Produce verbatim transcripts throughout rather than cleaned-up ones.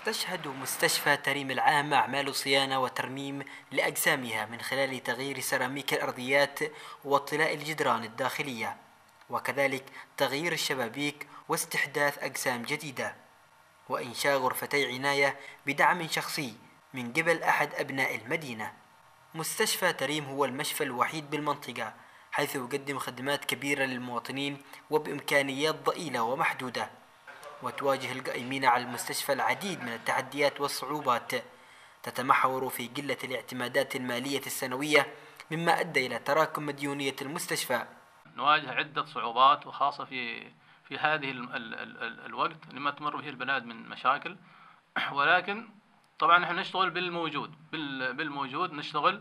تشهد مستشفى تريم العام أعمال صيانة وترميم لأجسامها من خلال تغيير سيراميك الأرضيات وطلاء الجدران الداخلية، وكذلك تغيير الشبابيك واستحداث أجسام جديدة، وإنشاء غرفتي عناية بدعم شخصي من قبل أحد أبناء المدينة. مستشفى تريم هو المشفى الوحيد بالمنطقة حيث يقدم خدمات كبيرة للمواطنين وبإمكانيات ضئيلة ومحدودة، وتواجه القائمين على المستشفى العديد من التحديات والصعوبات تتمحور في قلة الاعتمادات المالية السنوية، مما أدى إلى تراكم مديونية المستشفى. نواجه عدة صعوبات، وخاصة في في هذه ال ال ال الوقت لما تمر به البلاد من مشاكل، ولكن طبعا نحن نشتغل بالموجود بالموجود نشتغل،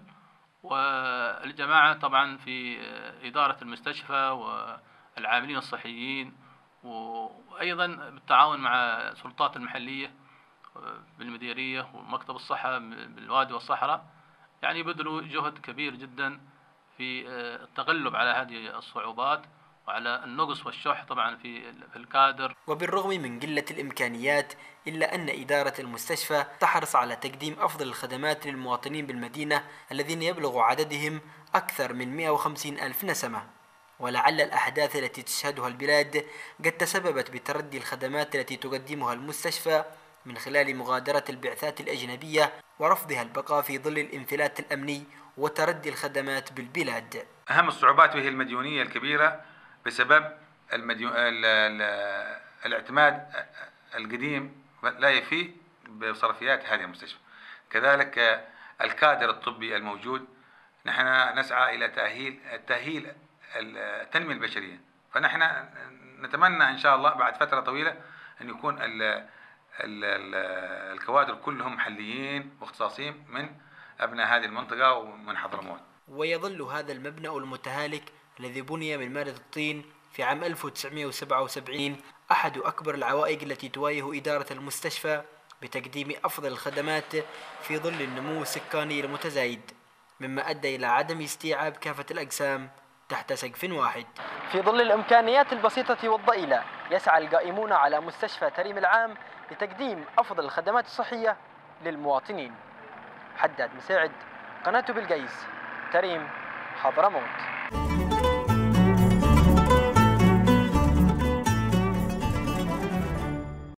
والجماعة طبعا في إدارة المستشفى والعاملين الصحيين، وأيضا بالتعاون مع السلطات المحلية بالمديرية ومكتب الصحة بالوادي والصحراء، يعني بذلوا جهد كبير جدا في التغلب على هذه الصعوبات وعلى النقص والشح طبعا في الكادر. وبالرغم من قلة الإمكانيات إلا أن إدارة المستشفى تحرص على تقديم أفضل الخدمات للمواطنين بالمدينة الذين يبلغ عددهم أكثر من مئة وخمسين ألف نسمة. ولعل الأحداث التي تشهدها البلاد قد تسببت بتردي الخدمات التي تقدمها المستشفى من خلال مغادرة البعثات الأجنبية ورفضها البقاء في ظل الانفلات الأمني وتردي الخدمات بالبلاد. أهم الصعوبات وهي المديونية الكبيرة بسبب المديو... ال... ال... الاعتماد القديم لا يفي بصرفيات هذه المستشفى. كذلك الكادر الطبي الموجود، نحن نسعى إلى تأهيل تأهيل التنمية البشرية، فنحن نتمنى إن شاء الله بعد فترة طويلة أن يكون ال... ال... ال... الكوادر كلهم محليين واختصاصيين من أبناء هذه المنطقة ومن حضرموت. ويظل هذا المبنى المتهالك الذي بني من مادة الطين في عام ألف وتسعمئة وسبعة وسبعين أحد أكبر العوائق التي تواجه إدارة المستشفى بتقديم أفضل الخدمات في ظل النمو السكاني المتزايد، مما أدى إلى عدم استيعاب كافة الأقسام تحت سقف واحد. في ظل الإمكانيات البسيطة والضئيلة يسعى القائمون على مستشفى تريم العام لتقديم أفضل الخدمات الصحية للمواطنين. حداد مساعد، قناة بلقيس، تريم، حضرموت.